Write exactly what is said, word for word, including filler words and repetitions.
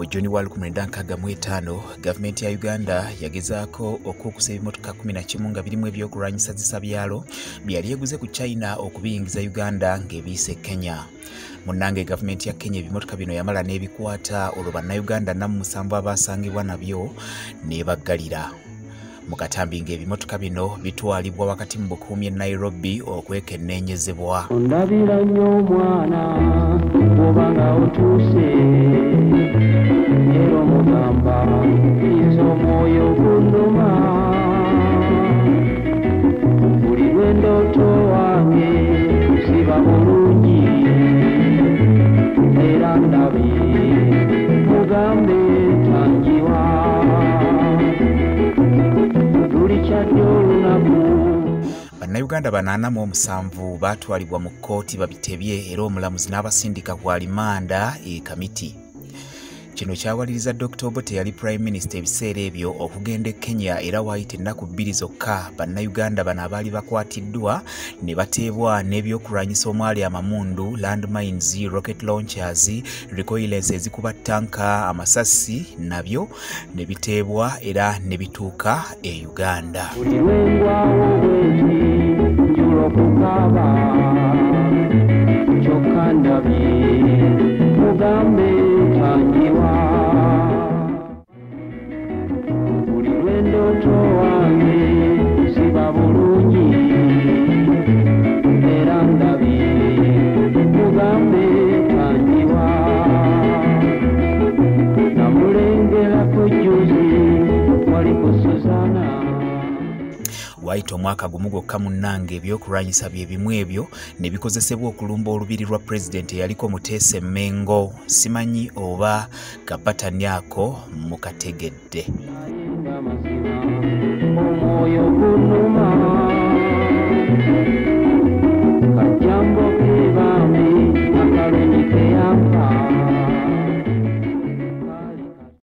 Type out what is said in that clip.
Mu Juni wa lukumi lwenda nkaaga mu etaano gavumenti ya Uganda yagezaako okukusa ebimotoka kumi na kimu nga birimu ebyokulwanyisa zisabyalo byali yeguze ku China okubiyingiza Uganda ng'ebiyise Kenya. Munnange gavumenti ya Kenya ebimotoka bino yamala n'ebikwata olwo bannayuganda namu musanvu abasangibwa nabyo n'ebaggalira. Mu katambi ng'ebimotoka bino bitwalibwa wakati mu bukuumi e Nairobi okwekenneenyezebwa. Ondabira nnyo omwana bw'obanga otuuse era omugamba nze omwoyo gunnuma buli lw'endooto wange siba bulungi era ndabye mugambe tangiwa Bannayuganda banaana mu omusanvu baatwalibwa mu kkooti babitebye era omulamuzi n'abasindika ku alimanda e Kamiti. Kino kyawaliriza Doctor Obote yali Prime Minister ebiseera ebyo okugenda e Kenya era waayita ennaku bbiri zokka bannayuganda bano abaali bakwatiddwa ne bateebwa n'ebyokulwanyisa omwali amamundu, landmines, rocket launchers, recoillers ezikuba tanka, amasasi nabyo ne biteebwa era ne bituuka e Uganda. Mugambe tangiwa buli lw'endooto wange siba bulungi era ndabye mugambe tangiwa namulengerako jjuzi waliko Suzana. Waayita omwaka gumu gwokka munnange ebyokulwanyisa bye bimu ebyo ne bikozesebwa okulumba olubiri lwa pulezidenti eyaliko Muteesa Mengo. Simanyi oba kapatani ako mukategedde.